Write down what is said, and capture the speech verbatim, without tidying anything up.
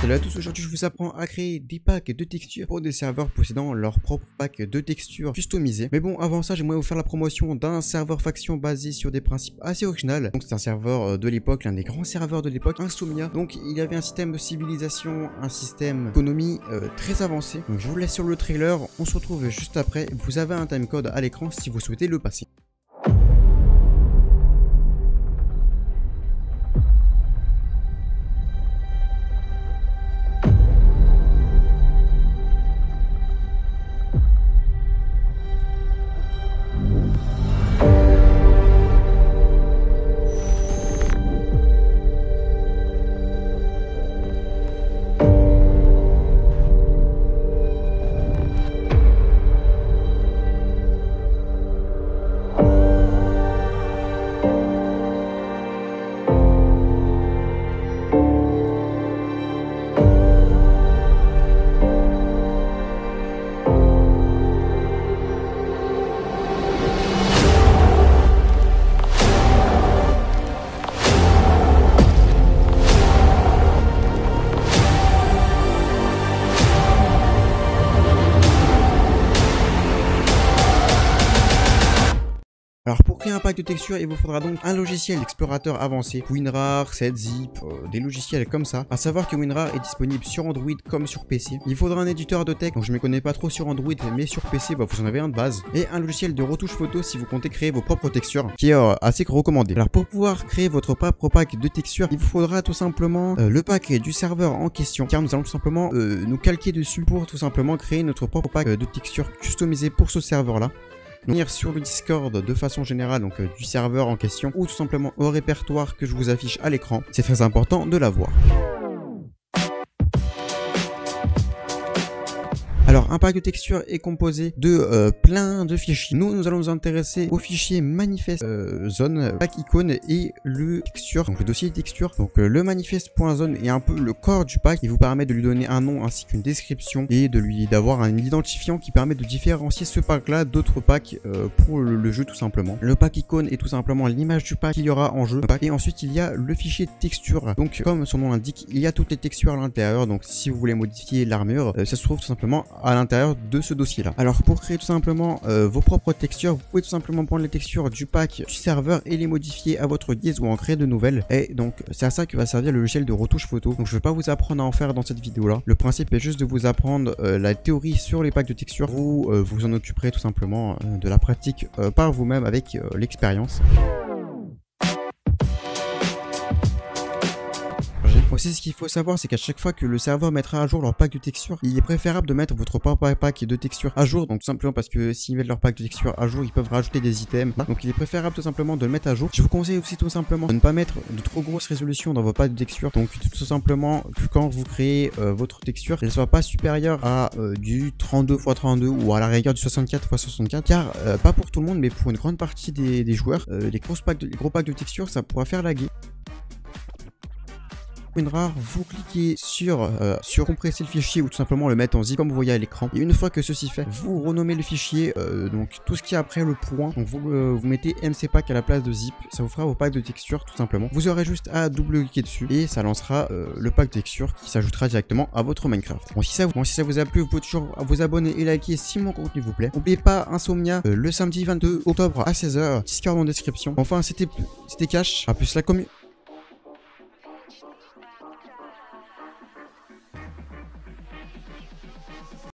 Salut à tous, aujourd'hui je vous apprends à créer des packs de textures pour des serveurs possédant leur propre pack de textures customisés. Mais bon, avant ça, j'aimerais vous faire la promotion d'un serveur faction basé sur des principes assez originaux. Donc c'est un serveur de l'époque, l'un des grands serveurs de l'époque, Insomnia. Donc il y avait un système de civilisation, un système d'économie euh, très avancé. Donc je vous laisse sur le trailer, on se retrouve juste après. Vous avez un timecode à l'écran si vous souhaitez le passer. Alors pour créer un pack de textures, il vous faudra donc un logiciel d'explorateur avancé, WinRAR, setzip, euh, des logiciels comme ça. À savoir que WinRAR est disponible sur Android comme sur P C. Il faudra un éditeur de texte, donc je ne me connais pas trop sur Android, mais sur P C, bah, vous en avez un de base. Et un logiciel de retouche photo si vous comptez créer vos propres textures, qui est euh, assez recommandé. Alors pour pouvoir créer votre propre pack de textures, il vous faudra tout simplement euh, le pack du serveur en question, car nous allons tout simplement euh, nous calquer dessus pour tout simplement créer notre propre pack de textures customisé pour ce serveur-là. Venir sur le Discord de façon générale, donc euh, du serveur en question, ou tout simplement au répertoire que je vous affiche à l'écran. C'est très important de l'avoir. Alors, un pack de textures est composé de euh, plein de fichiers. Nous, nous allons nous intéresser au fichier manifeste euh, zone, pack icône et le texture, donc le dossier texture. Donc, euh, le manifeste.zone est un peu le corps du pack. Il vous permet de lui donner un nom ainsi qu'une description et de lui d'avoir un identifiant qui permet de différencier ce pack-là d'autres packs euh, pour le, le jeu tout simplement. Le pack icône est tout simplement l'image du pack qu'il y aura en jeu. Et ensuite, il y a le fichier texture. Donc, comme son nom l'indique, il y a toutes les textures à l'intérieur. Donc, si vous voulez modifier l'armure, euh, ça se trouve tout simplement à l'intérieur de ce dossier là. Alors pour créer tout simplement euh, vos propres textures, vous pouvez tout simplement prendre les textures du pack du serveur et les modifier à votre guise ou en créer de nouvelles. Et donc c'est à ça que va servir le logiciel de retouche photo. Donc je ne vais pas vous apprendre à en faire dans cette vidéo là. Le principe est juste de vous apprendre euh, la théorie sur les packs de textures. Vous euh, vous en occuperez tout simplement euh, de la pratique euh, par vous-même avec euh, l'expérience. Aussi, ce qu'il faut savoir, c'est qu'à chaque fois que le serveur mettra à jour leur pack de textures, il est préférable de mettre votre propre pack de textures à jour. Donc tout simplement parce que s'ils mettent leur pack de textures à jour, ils peuvent rajouter des items. Donc il est préférable tout simplement de le mettre à jour. Je vous conseille aussi tout simplement de ne pas mettre de trop grosses résolutions dans vos packs de textures. Donc tout simplement que quand vous créez euh, votre texture, elle ne soit pas supérieure à euh, du trente-deux par trente-deux ou à la rigueur du soixante-quatre par soixante-quatre. Car euh, pas pour tout le monde, mais pour une grande partie des, des joueurs, euh, les, grosses packs de, les gros packs de textures, ça pourra faire laguer. WinRAR, vous cliquez sur, euh, sur compresser le fichier ou tout simplement le mettre en zip comme vous voyez à l'écran. Et une fois que ceci fait, vous renommez le fichier, euh, donc tout ce qui est après le point. Donc vous, euh, vous mettez mcpack à la place de zip, ça vous fera vos packs de texture tout simplement. Vous aurez juste à double-cliquer dessus et ça lancera euh, le pack de texture qui s'ajoutera directement à votre Minecraft. Bon si, ça vous, bon, si ça vous a plu, vous pouvez toujours vous abonner et liker si mon contenu vous plaît. N'oubliez pas Insomnia euh, le samedi vingt-deux octobre à seize heures, Discord en description. Enfin c'était c'était Cash, à plus la commu.